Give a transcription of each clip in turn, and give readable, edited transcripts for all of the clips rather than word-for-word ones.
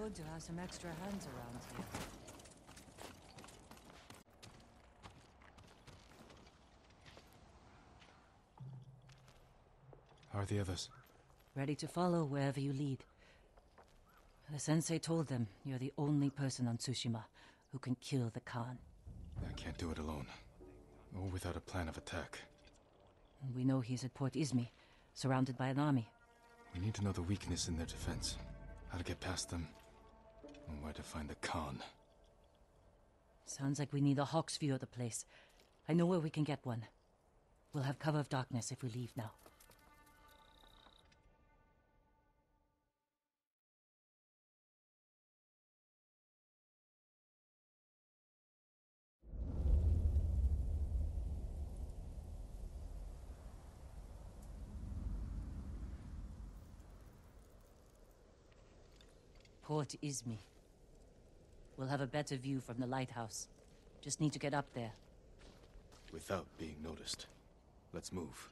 good to have some extra hands around here. How are the others? Ready to follow wherever you lead. The sensei told them you're the only person on Tsushima who can kill the Khan. I can't do it alone. Or without a plan of attack. And we know he's at Port Izmi, surrounded by an army. We need to know the weakness in their defense. How to get past them. And where to find the Khan. Sounds like we need a hawk's view of the place. I know where we can get one. We'll have cover of darkness if we leave now. Port Izmi. We'll have a better view from the lighthouse. Just need to get up there. Without being noticed. Let's move.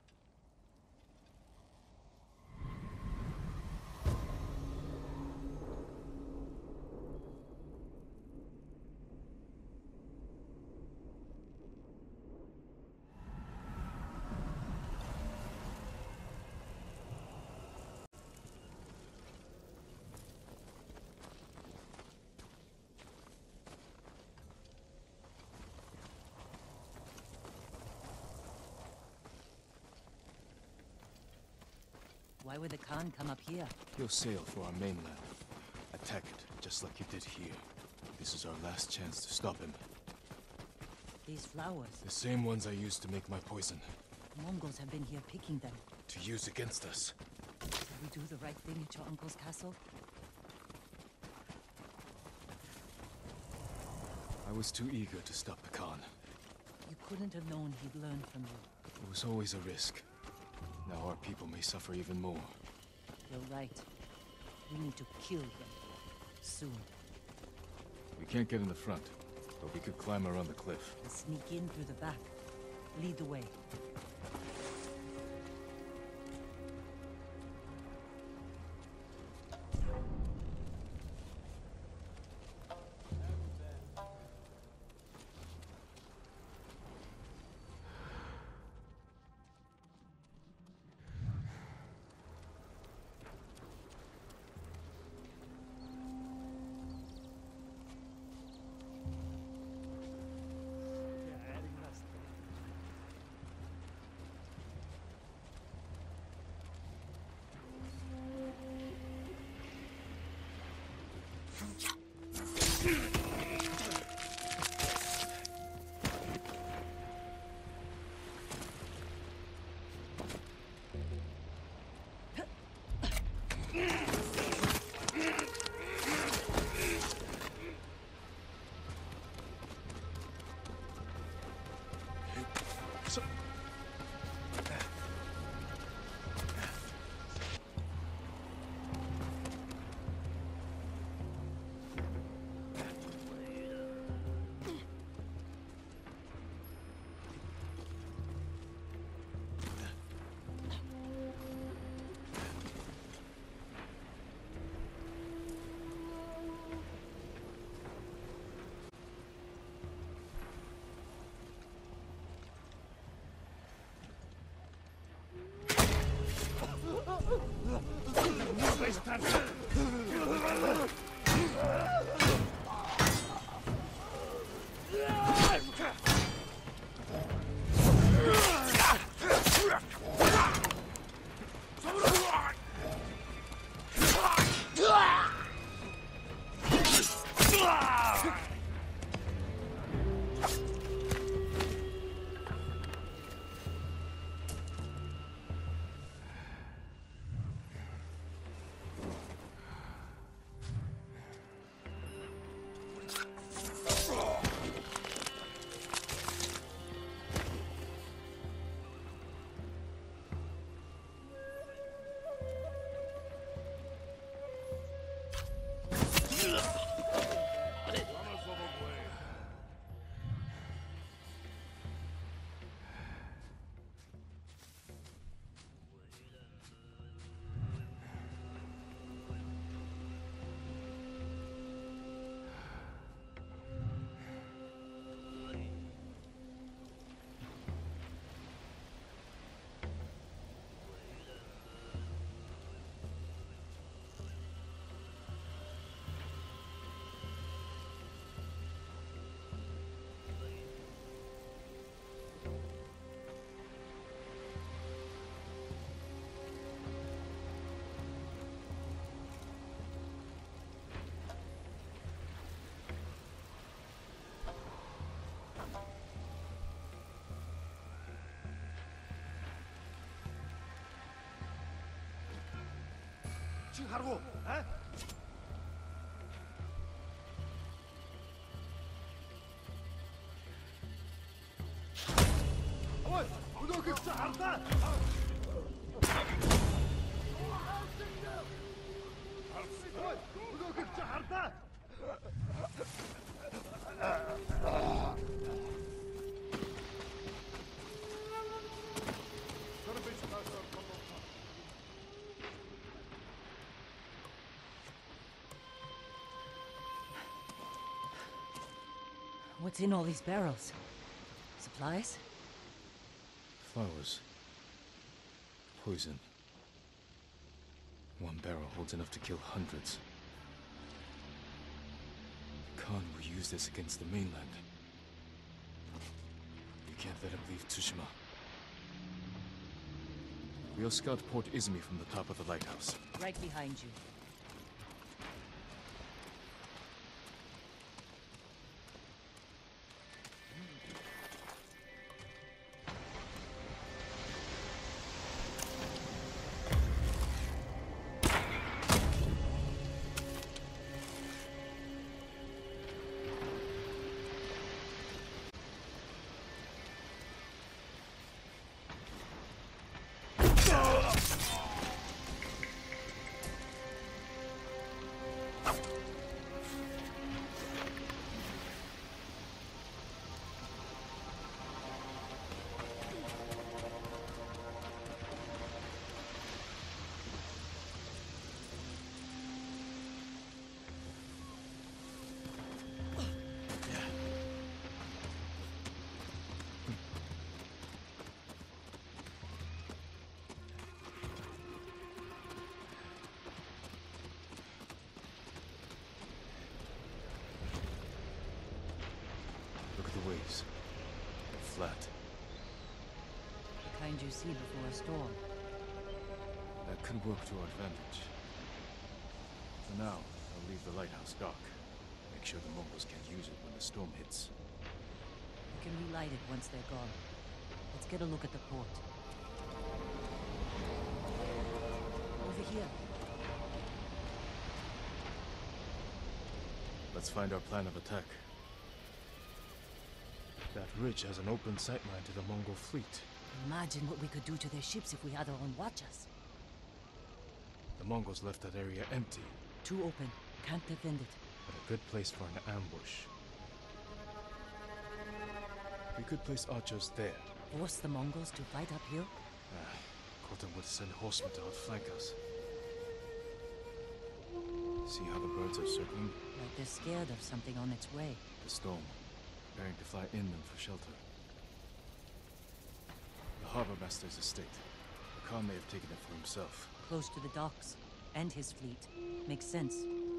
Why would the Khan come up here? He'll sail for our mainland. Attack it, just like you did here. This is our last chance to stop him. These flowers. The same ones I used to make my poison. Mongols have been here picking them. To use against us. Did we do the right thing at your uncle's castle? I was too eager to stop the Khan. You couldn't have known he'd learn from you. It was always a risk. Now our people may suffer even more. You're right. We need to kill him. Soon. We can't get in the front, but we could climb around the cliff. And sneak in through the back. Lead the way. What's in all these barrels? Supplies? Flowers. Poison. One barrel holds enough to kill hundreds. Khan will use this against the mainland. We can't let him leave Tsushima. We'll scout Port Izumi from the top of the lighthouse. Right behind you. Waves. Flat. The kind you see before a storm. That could work to our advantage. For now, I'll leave the lighthouse dark. Make sure the Mongols can't use it when the storm hits. We can relight it once they're gone. Let's get a look at the port. Over here. Let's find our plan of attack. That ridge has an open sightline to the Mongol fleet. Imagine what we could do to their ships if we had our own watchers. The Mongols left that area empty, Too open. Can't defend it. but a good place for an ambush. We could place archers there. Force the Mongols to fight uphill? Khotan would send horsemen to outflank us. See how the birds are circling? Like they're scared of something on its way. The storm. Preparing to fly inland for shelter. The harbor master's estate. The Khan may have taken it for himself. Close to the docks. And his fleet. Makes sense.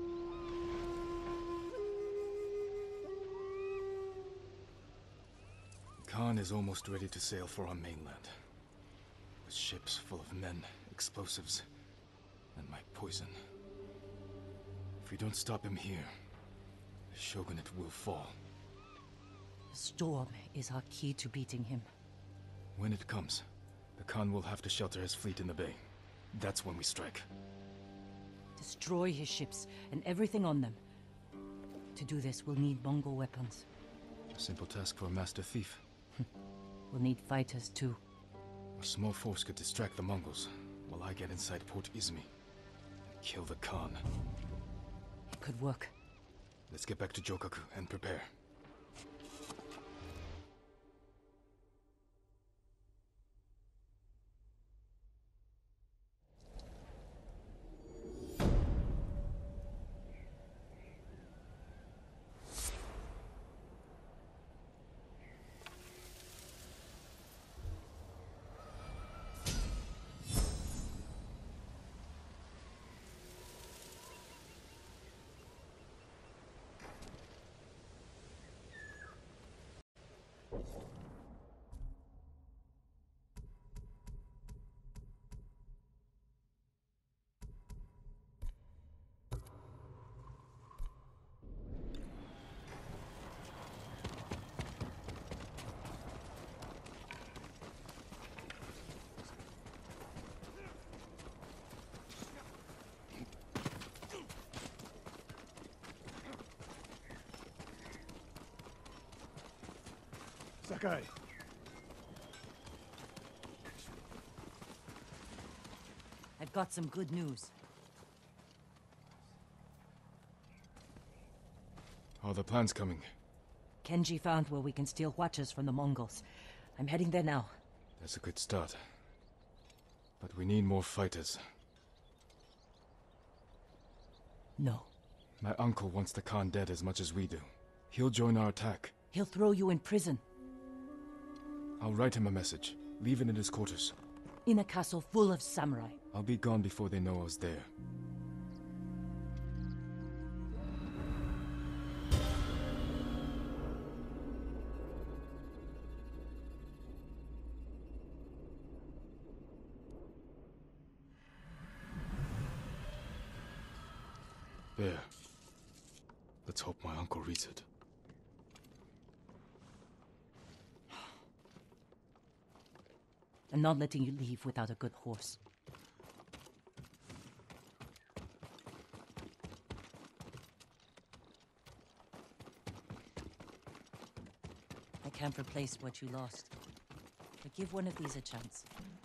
Khan is almost ready to sail for our mainland. With ships full of men, explosives, and my poison. If we don't stop him here, the shogunate will fall. The storm is our key to beating him. When it comes, the Khan will have to shelter his fleet in the bay. That's when we strike. Destroy his ships and everything on them. To do this, we'll need Mongol weapons. A simple task for a master thief. We'll need fighters too. A small force could distract the Mongols, while I get inside Port Izumi and kill the Khan. It could work. Let's get back to Jokaku and prepare. Sakai. I've got some good news. Are the plans coming? Kenji found where we can steal watchers from the Mongols. I'm heading there now. That's a good start. But we need more fighters. No. My uncle wants the Khan dead as much as we do. He'll join our attack. He'll throw you in prison. I'll write him a message. Leave it in his quarters. In a castle full of samurai. I'll be gone before they know I was there. There. Let's hope my uncle reads it. I'm not letting you leave without a good horse. I can't replace what you lost, but give one of these a chance.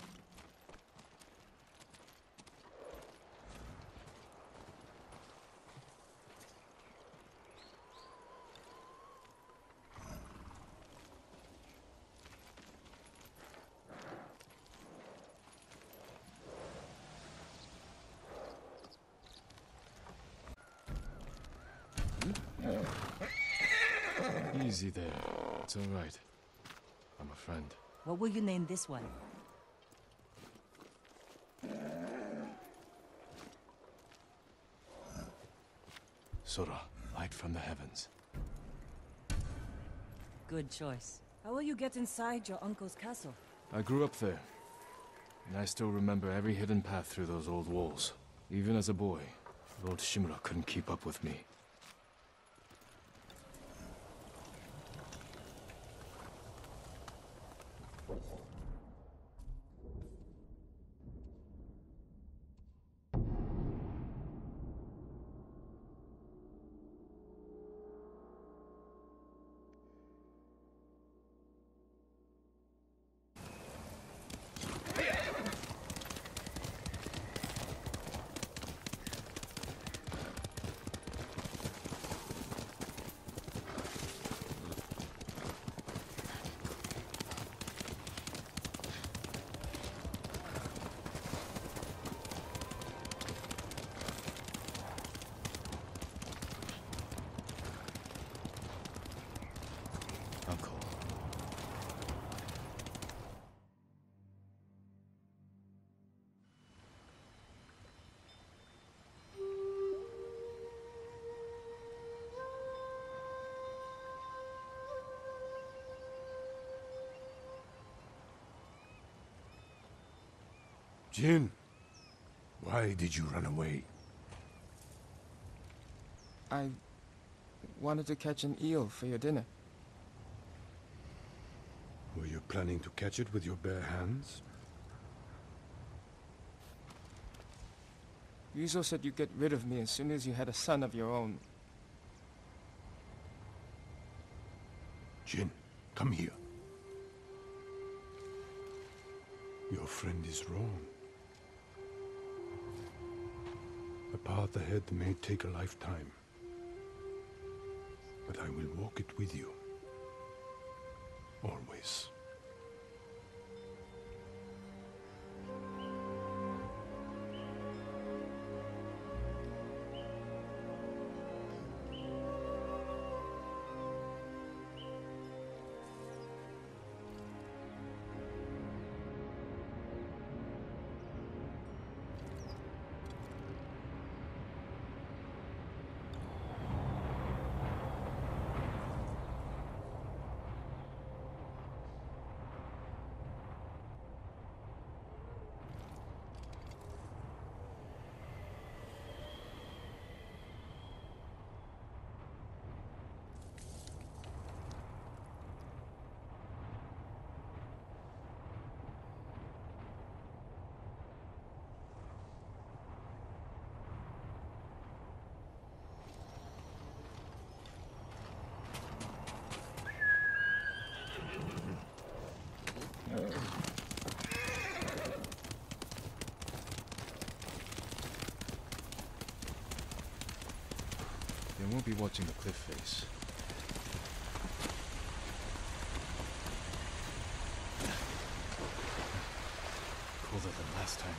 Easy there. It's all right. I'm a friend. What will you name this one? Sora, light from the heavens. Good choice. How will you get inside your uncle's castle? I grew up there, and I still remember every hidden path through those old walls. Even as a boy, Lord Shimura couldn't keep up with me. Uncle. Jin, why did you run away? I wanted to catch an eel for your dinner. Were you planning to catch it with your bare hands? Ryuzo said you'd get rid of me as soon as you had a son of your own. Jin, come here. Your friend is wrong. A path ahead may take a lifetime, but I will walk it with you. Always. They won't be watching the cliff face. Colder than last time.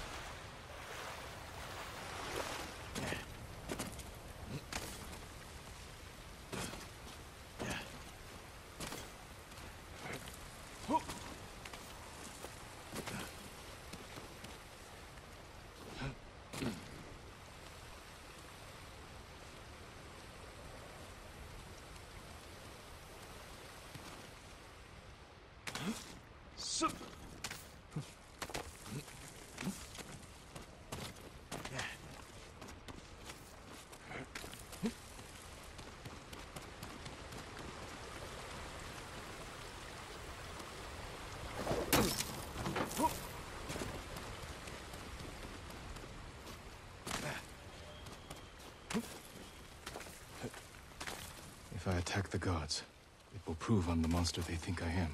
If I attack the gods, it will prove I'm the monster they think I am.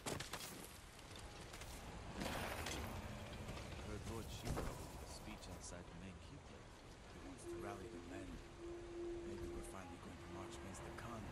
Heard Lord Shiro speech outside the main keep. He wants to rally the men. Maybe we're finally going to march against the Khan.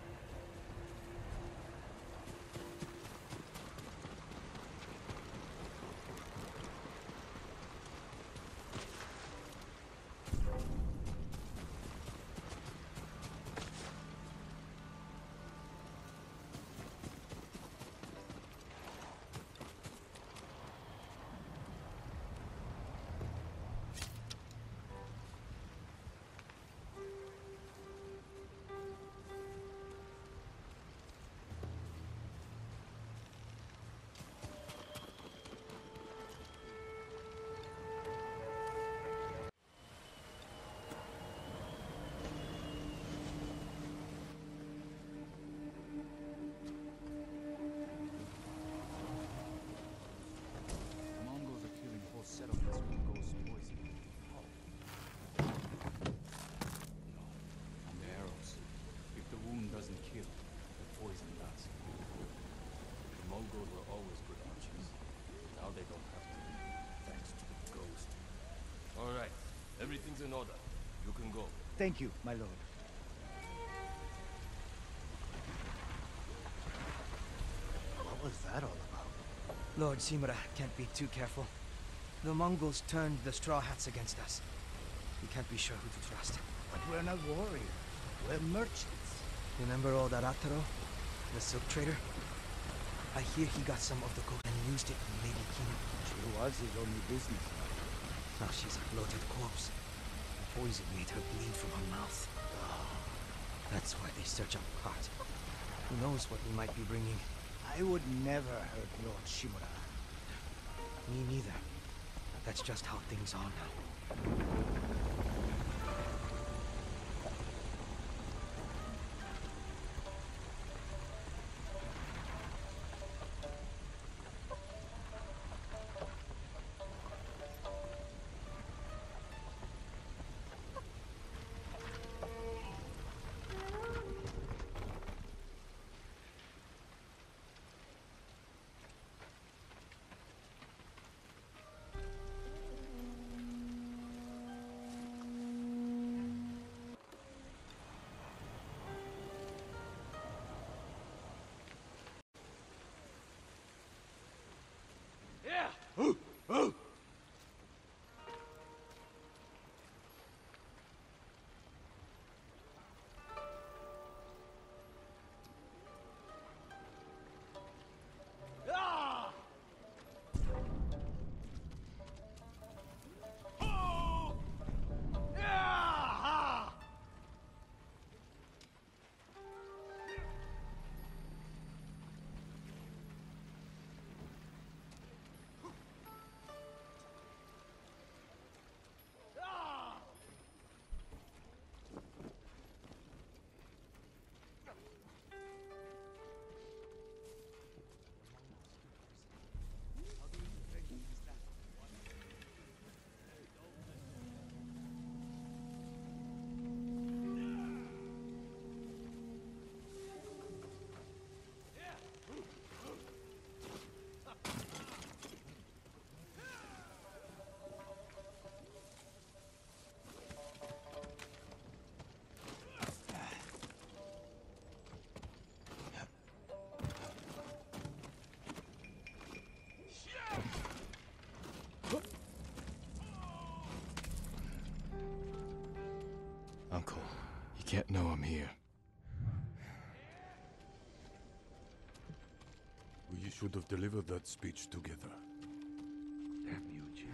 Settlements with ghost poison. How? No. From the arrows. If the wound doesn't kill, the poison does. The Mongols were always good archers. Now they don't have to be, thanks to the ghost. All right. Everything's in order. You can go. Thank you, my lord. What was that all about? Lord Shimura can't be too careful. The Mongols turned the Straw Hats against us. We can't be sure who to trust. But we're not warriors. We're merchants. Remember old Arataro? The silk trader? I hear he got some of the gold and used it on Lady Kina. She was his only business. Now she's a bloated corpse. Poison made her bleed from her mouth. That's why they search our cart. Who knows what we might be bringing? I would never hurt Lord Shimura. Me neither. That's just how things are now. Uncle, he can't know I'm here. We should have delivered that speech together. Damn you, Jin.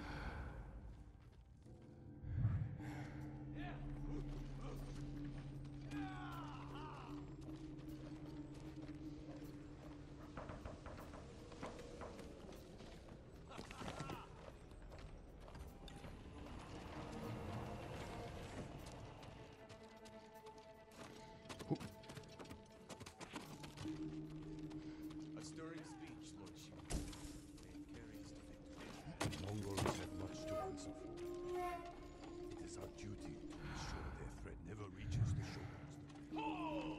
A stirring speech, Lord Shimura. It carries to victory. The Mongols have much to answer for. It is our duty to ensure their threat never reaches the Shogun's.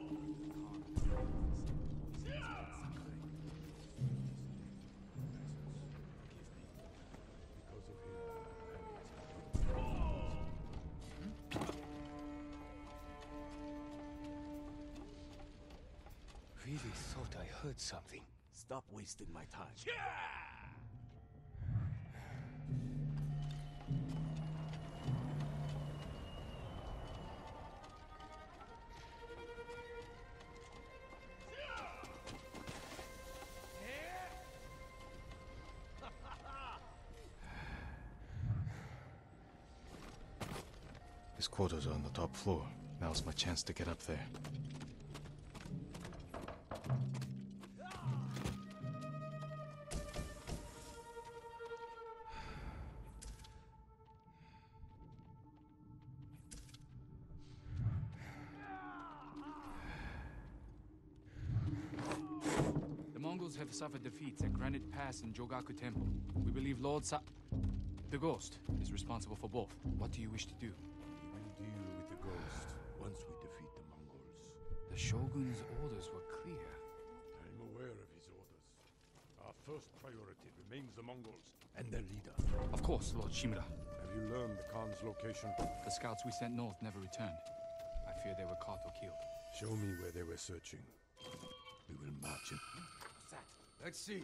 Because of him, Really thought I heard something. Stop wasting my time. His quarters are on the top floor. Now's my chance to get up there. The Mongols have suffered defeats at Granite Pass and Jogaku Temple. We believe the Ghost, is responsible for both. What do you wish to do? we will deal with the Ghost once we defeat the Mongols. The Shogun's orders were clear. I am aware of his orders. Our first priority remains the Mongols and their leader. Of course, Lord Shimura. Have you learned the Khan's location? The scouts we sent north never returned. I fear they were caught or killed. Show me where they were searching. We will march in. What's that? Let's see.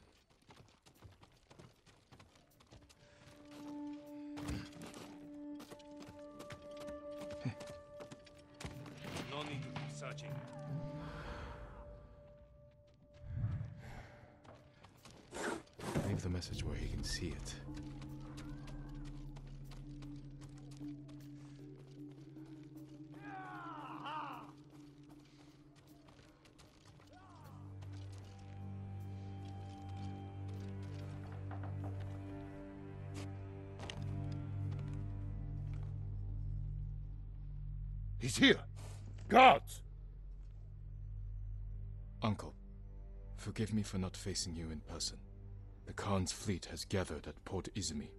No need to keep searching. Leave the message where he can see it. He's here! Guards! Uncle, forgive me for not facing you in person. The Khan's fleet has gathered at Port Izumi.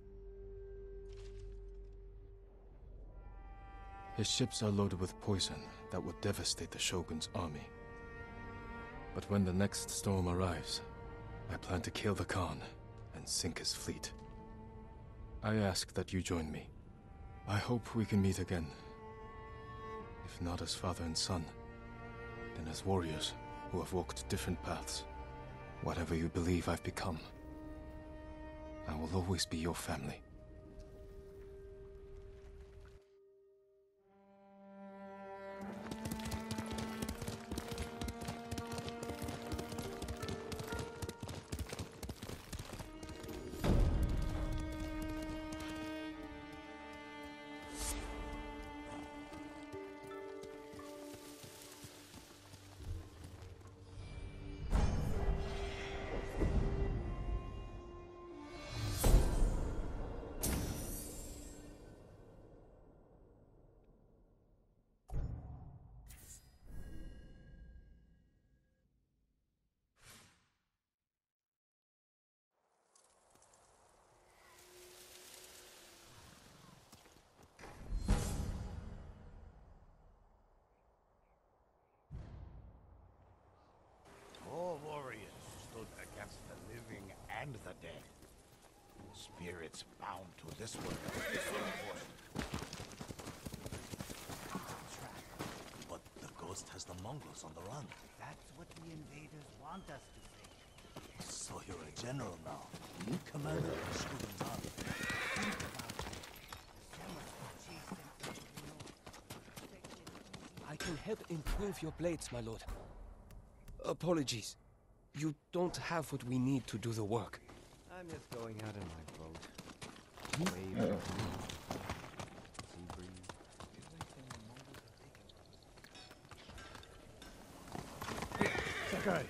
His ships are loaded with poison that would devastate the Shogun's army. But when the next storm arrives, I plan to kill the Khan and sink his fleet. I ask that you join me. I hope we can meet again. If not as father and son, then as warriors who have walked different paths. Whatever you believe I've become, I will always be your family. Four warriors stood against the living and the dead. Spirits bound to this world. But the Ghost has the Mongols on the run. That's what the invaders want us to think. So you're a general now. You commander of the Shogun's army. Think about it. The Samurai chased them into the north. They can help improve your blades, my lord. Apologies. You don't have what we need to do the work. I'm just going out in my boat. Wave of sea breeze. Sakai!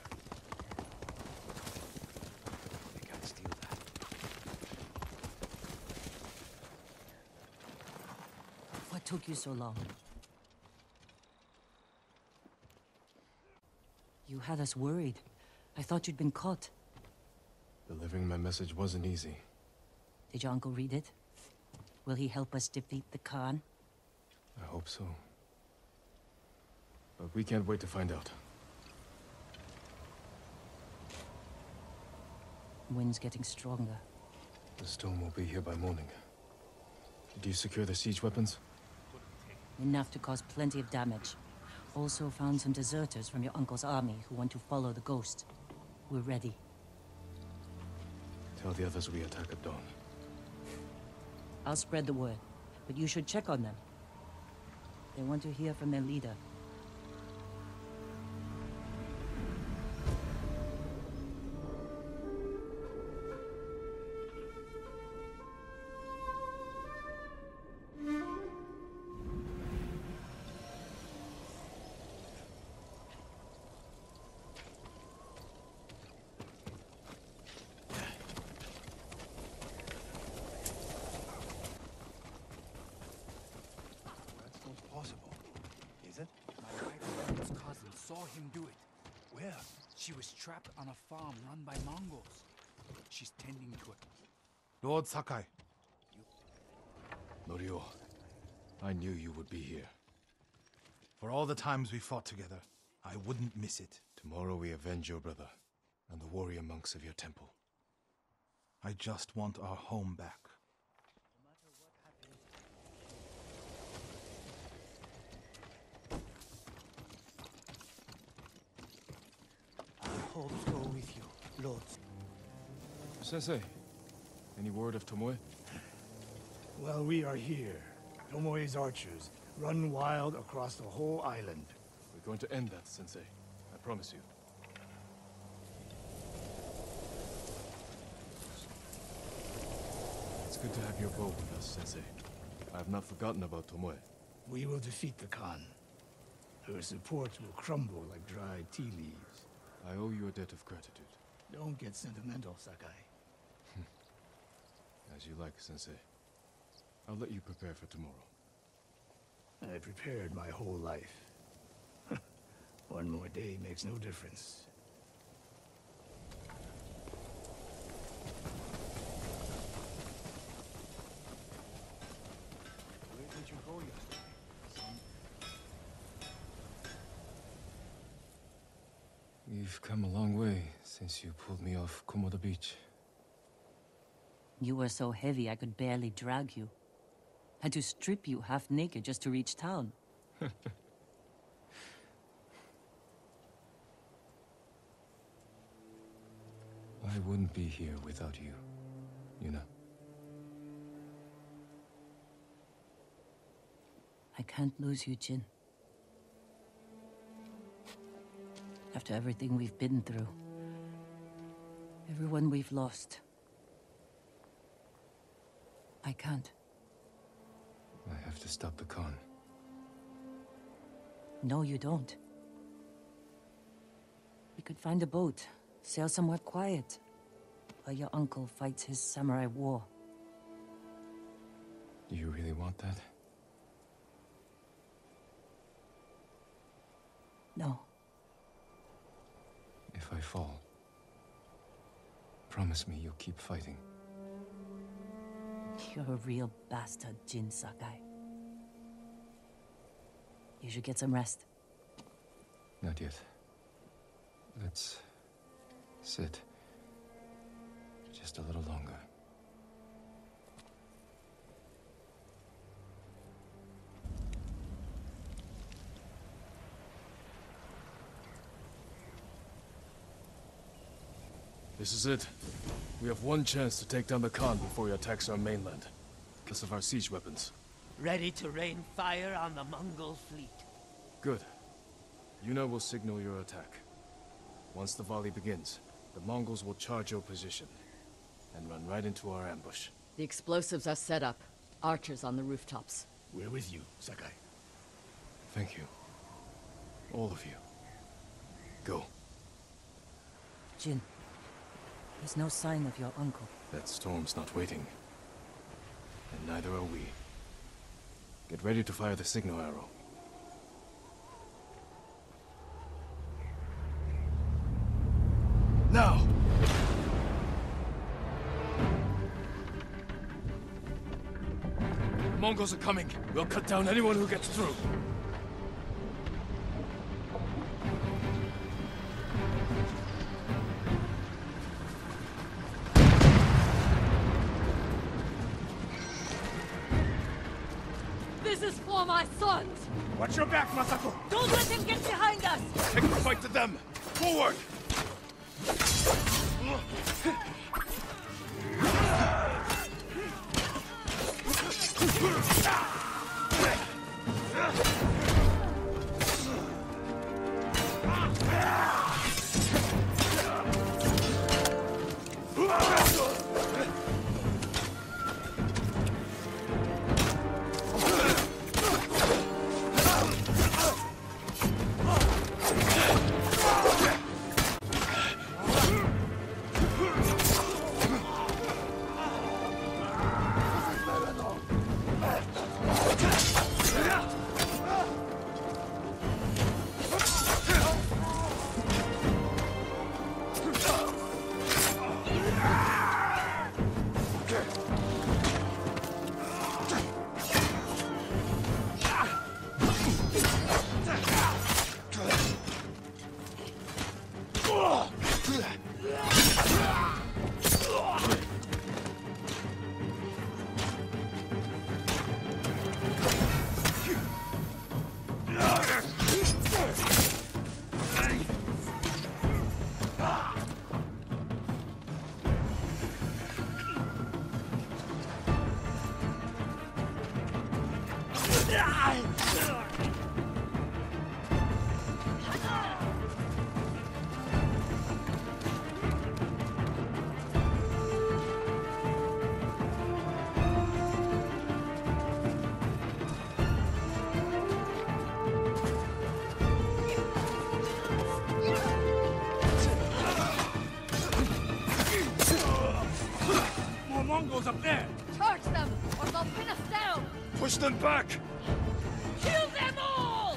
I gotta steal that. What took you so long? You had us worried. I thought you'd been caught. Delivering my message wasn't easy. Did your uncle read it? Will he help us defeat the Khan? I hope so. But we can't wait to find out. Wind's getting stronger. The storm will be here by morning. Did you secure the siege weapons? Enough to cause plenty of damage. Also found some deserters from your uncle's army who want to follow the ghost. We're ready. Tell the others we attack at dawn. I'll spread the word, but you should check on them. They want to hear from their leader. That's not possible. Is it? My wife's cousin saw him do it. Where? She was trapped on a farm run by Mongols. She's tending to it. Lord Sakai. Norio, I knew you would be here. For all the times we fought together, I wouldn't miss it. Tomorrow we avenge your brother and the warrior monks of your temple. I just want our home back. Our hopes go with you, lords. Sensei, any word of Tomoe? Well, we are here. Tomoe's archers run wild across the whole island. We're going to end that, Sensei. I promise you. It's good to have your bow with us, Sensei. I have not forgotten about Tomoe. We will defeat the Khan. Her support will crumble like dried tea leaves. I owe you a debt of gratitude. Don't get sentimental, Sakai. As you like, Sensei. I'll let you prepare for tomorrow. I prepared my whole life. One more day makes no difference. Where did you go yesterday, son? We've come a long way since you pulled me off Komoda Beach. You were so heavy I could barely drag you. Had to strip you half naked just to reach town. I wouldn't be here without you, Yuna. I can't lose you, Jin. After everything we've been through. Everyone we've lost. I can't. I have to stop the Khan. No, you don't. We could find a boat, sail somewhere quiet, while your uncle fights his samurai war. Do you really want that? No. If I fall, promise me you'll keep fighting. You're a real bastard, Jin Sakai. You should get some rest. Not yet. Let's sit just a little longer. This is it. We have one chance to take down the Khan before he attacks our mainland. Because of our siege weapons. Ready to rain fire on the Mongol fleet. Good. Yuna will signal your attack. Once the volley begins, the Mongols will charge your position and run right into our ambush. The explosives are set up. Archers on the rooftops. We're with you, Sakai. Thank you. All of you. Go. Jin, there's no sign of your uncle. That storm's not waiting. And neither are we. Get ready to fire the signal arrow. Now! The Mongols are coming. We'll cut down anyone who gets through. This is for my sons! Watch your back, Masako! Don't let him get behind us! Take the fight to them! Forward! More Mongols up there! Charge them, or they'll pin us down! Push them back! Kill them all!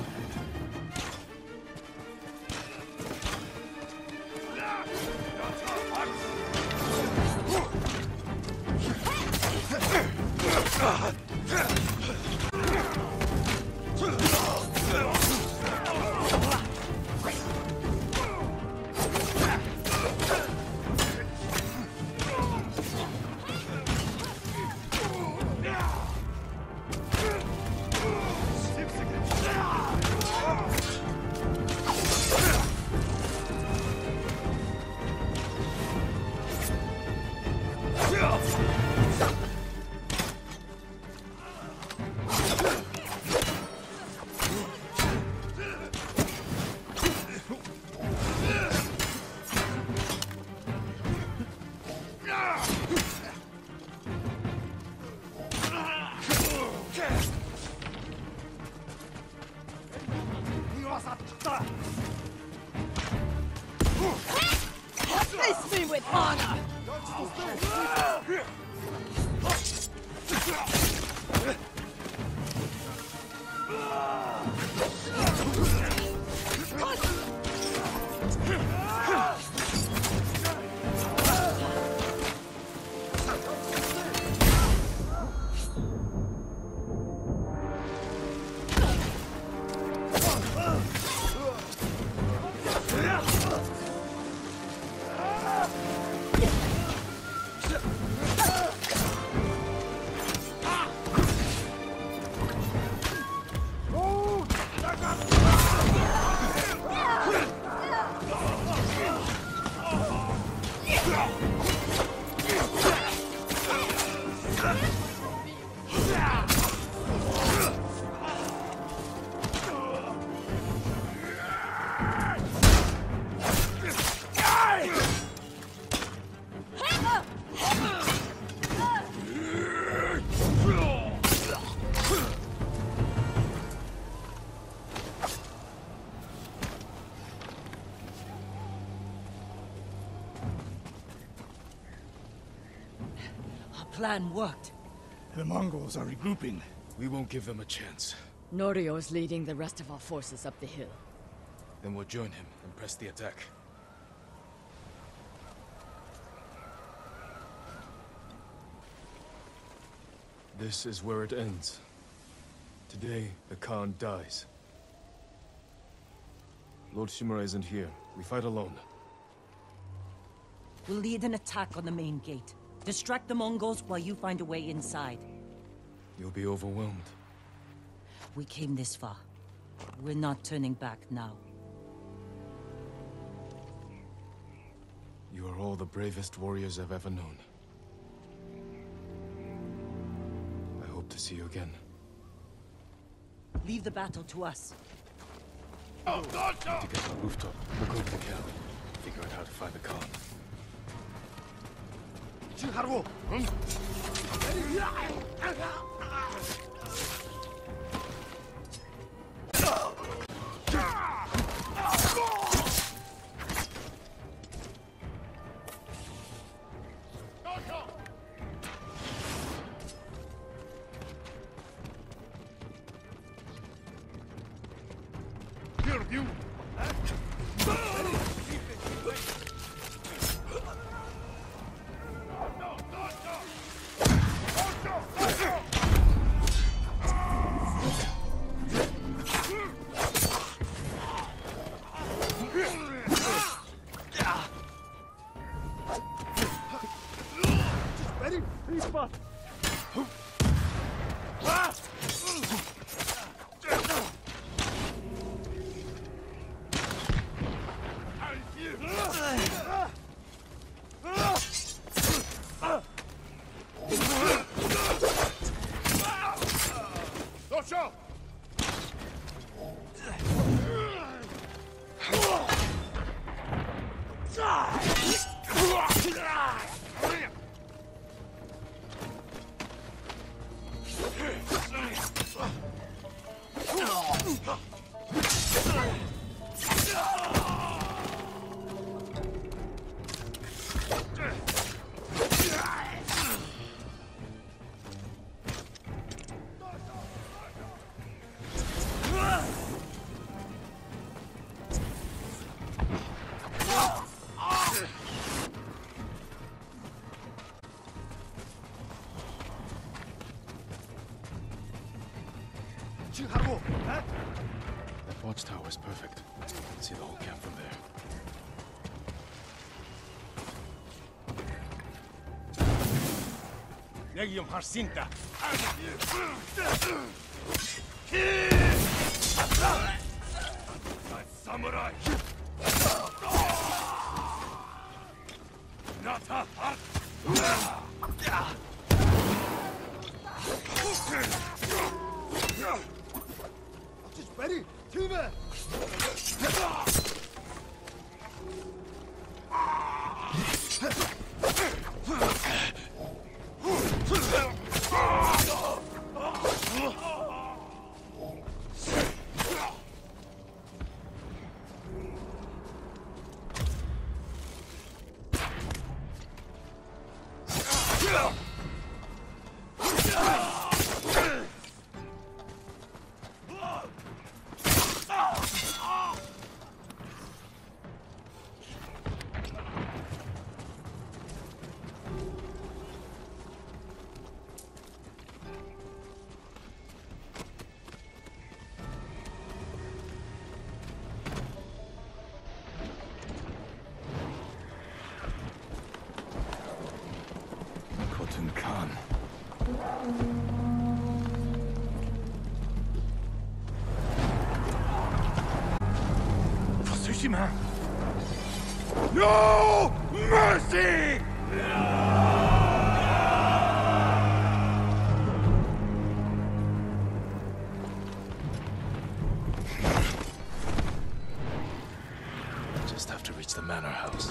Face me with honor! plan worked. The Mongols are regrouping. We won't give them a chance. Norio is leading the rest of our forces up the hill. Then we'll join him and press the attack. This is where it ends. Today, the Khan dies. Lord Shimura isn't here. We fight alone. We'll lead an attack on the main gate. Distract the Mongols while you find a way inside. You'll be overwhelmed. We came this far. We're not turning back now. You are all the bravest warriors I've ever known. I hope to see you again. Leave the battle to us. Need to get to the rooftop. Look over the camp. Figure out how to find the Khan. That watchtower is perfect. I can see the whole camp from there. Legion Harsinta. Samurai. Nata. Just ready. Tuba. Khotun Khan. For Tsushima. No mercy! Just have to reach the manor house.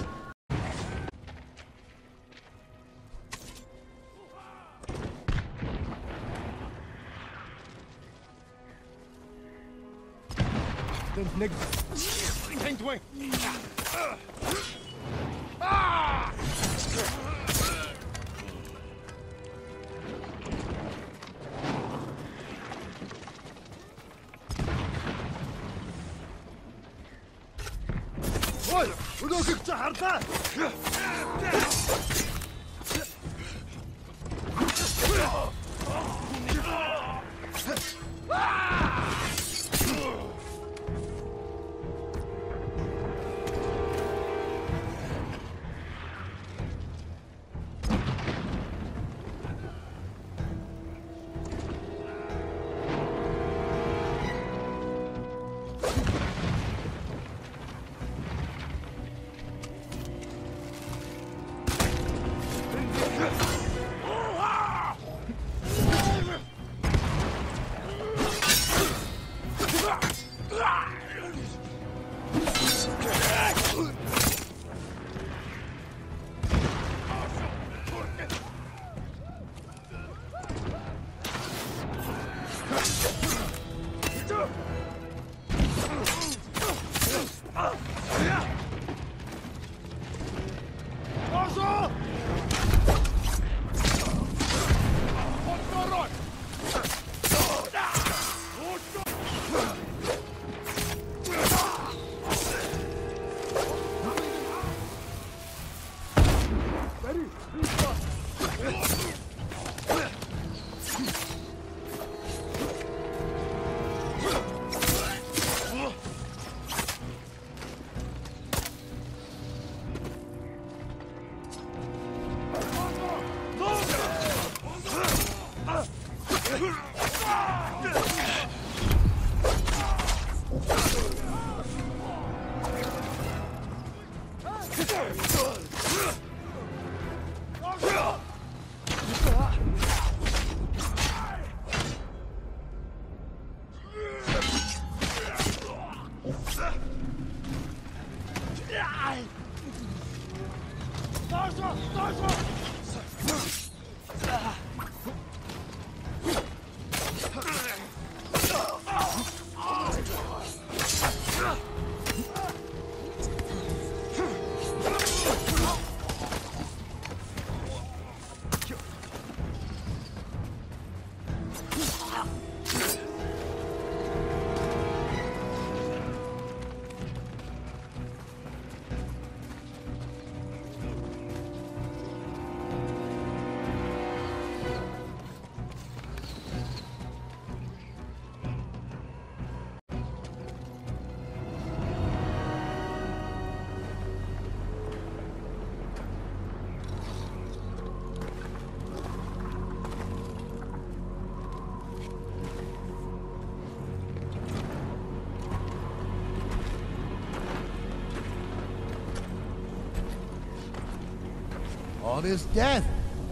All this death.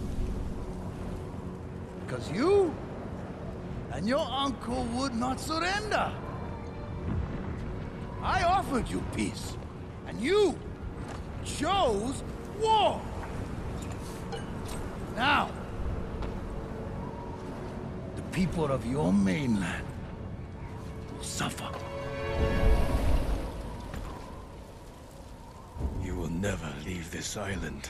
Because you and your uncle would not surrender. I offered you peace, and you chose war. Now, the people of your mainland will suffer. You will never leave this island.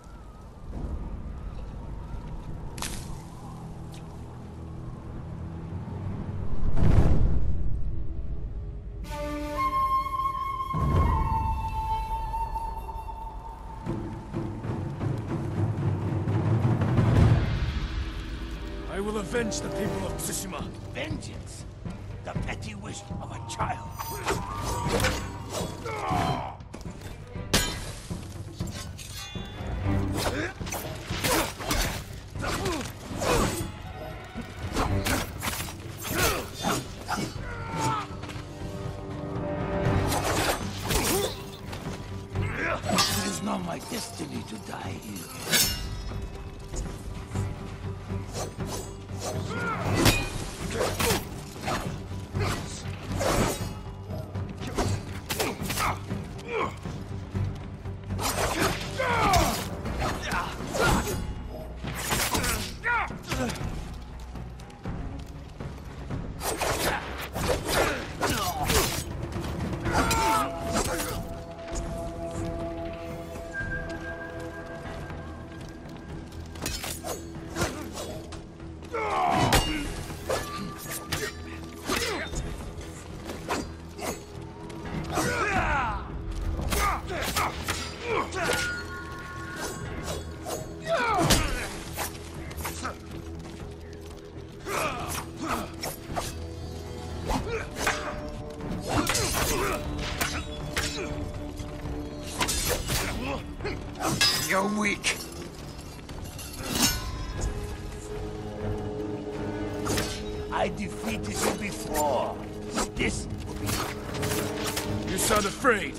I will avenge the people of Tsushima. Vengeance? The petty wish of a child. It is not my destiny to die here. You're weak. I defeated you before. This will be... You sound afraid.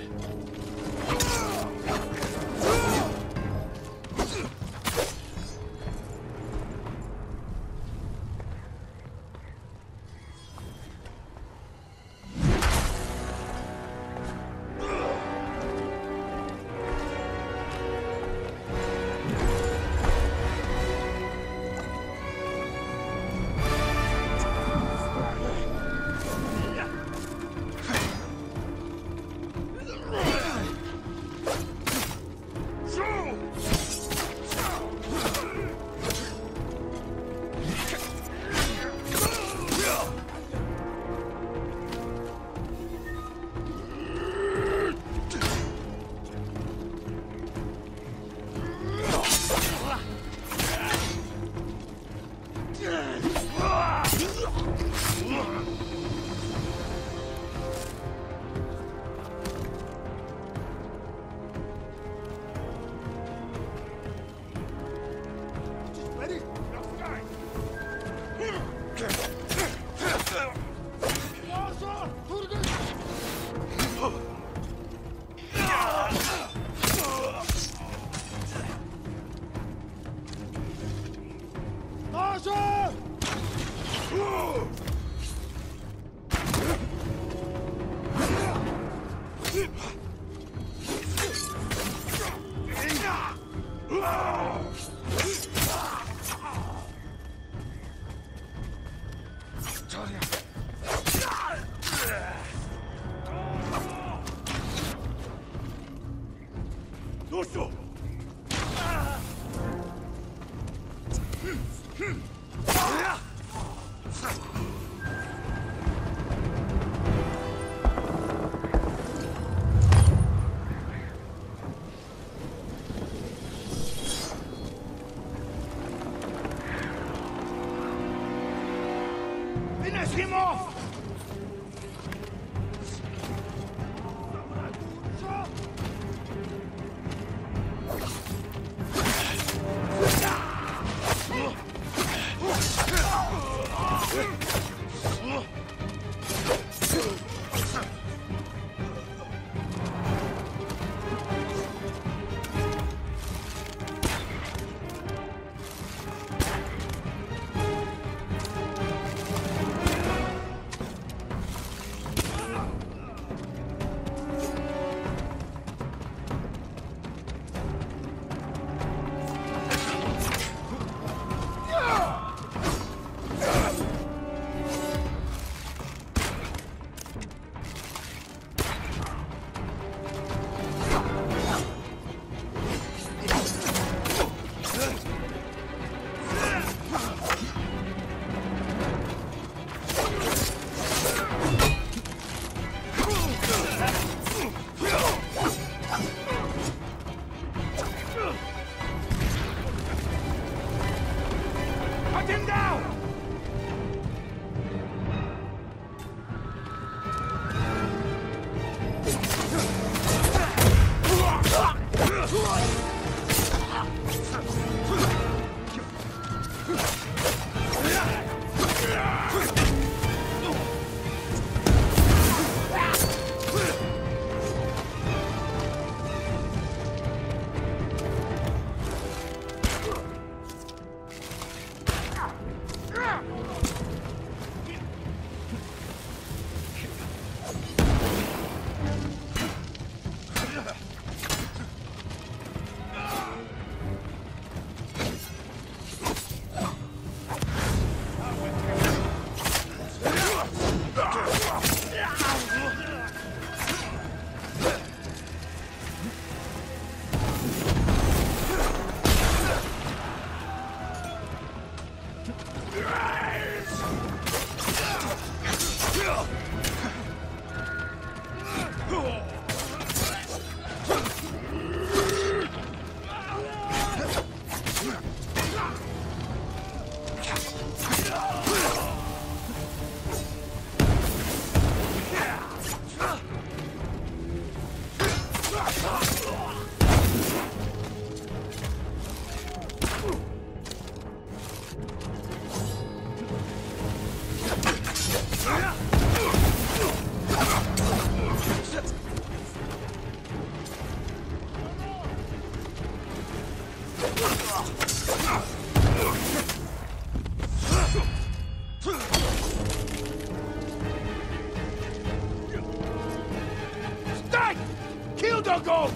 Kill the ghost!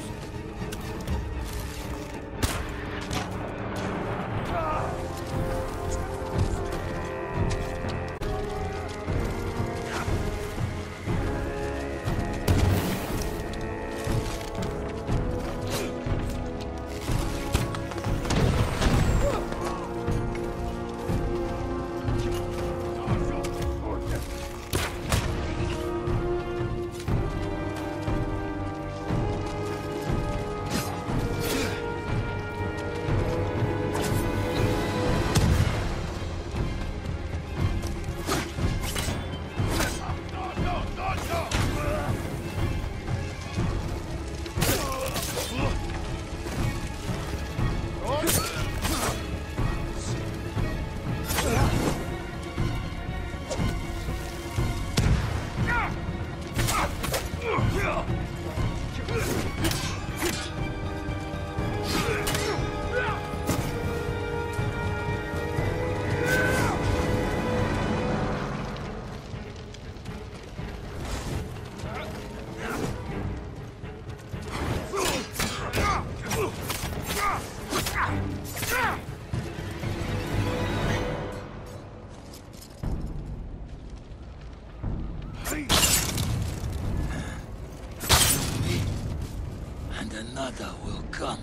And another will come.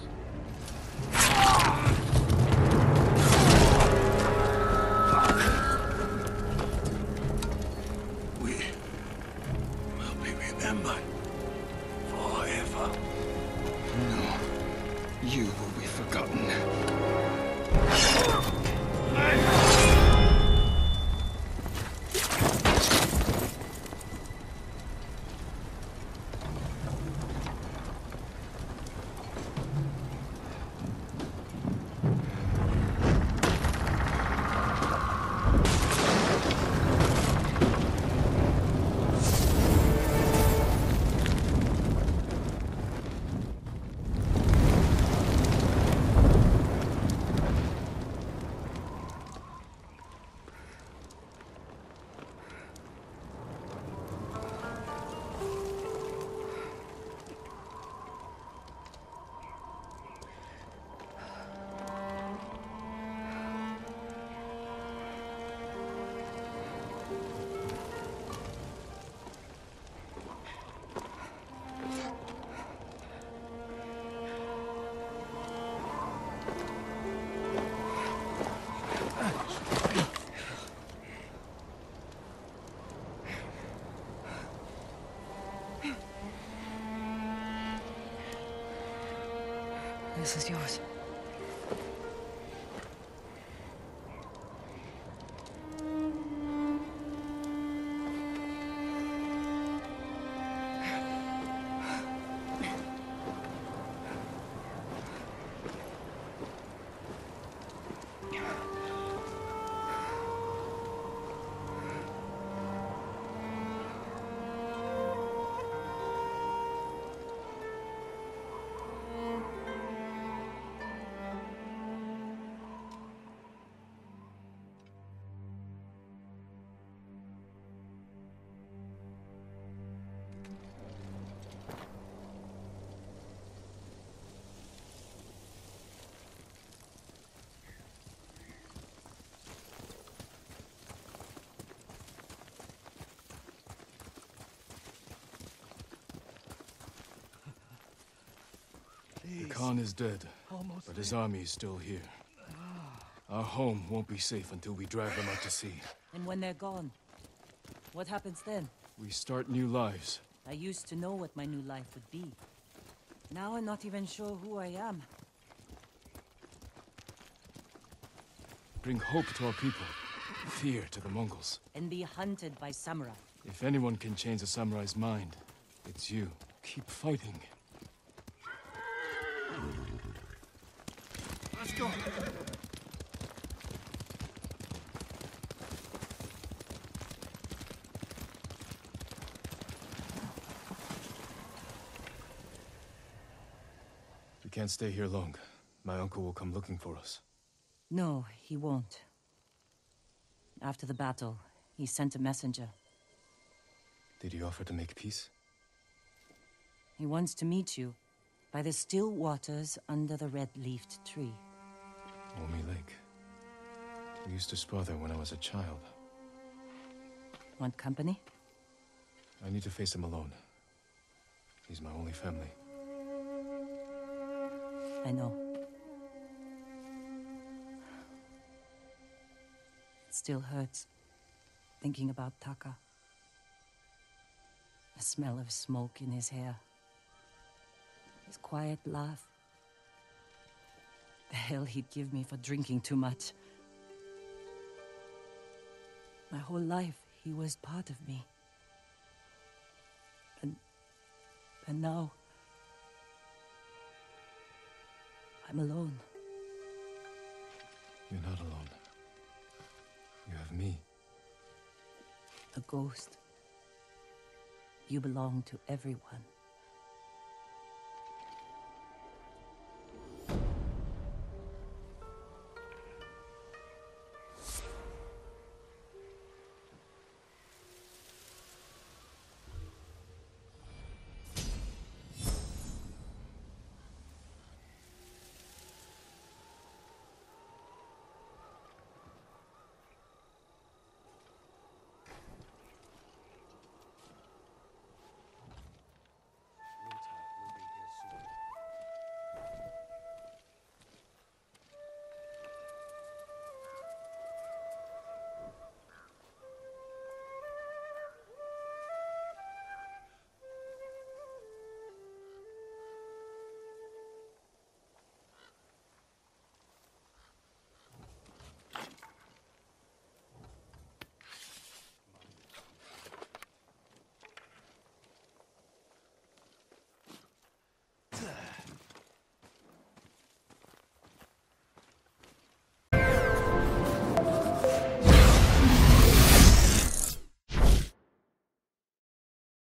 We will be remembered forever. No, you will be forgotten. This is yours. The Khan is dead, but his army is still here. Our home won't be safe until we drive them out to sea. And when they're gone, what happens then? We start new lives. I used to know what my new life would be. Now I'm not even sure who I am. Bring hope to our people, fear to the Mongols. And be hunted by samurai. If anyone can change a samurai's mind, it's you. Keep fighting. Let's go. We can't stay here long. My uncle will come looking for us. No, he won't. After the battle, he sent a messenger. Did he offer to make peace? He wants to meet you by the still waters under the red-leafed tree. Omi Lake. We used to spar there when I was a child. Want company? I need to face him alone. He's my only family. I know. It still hurts, thinking about Taka. The smell of smoke in his hair. His quiet laugh. The hell he'd give me for drinking too much. My whole life, he was part of me. And now... I'm alone. You're not alone. You have me. A ghost. You belong to everyone.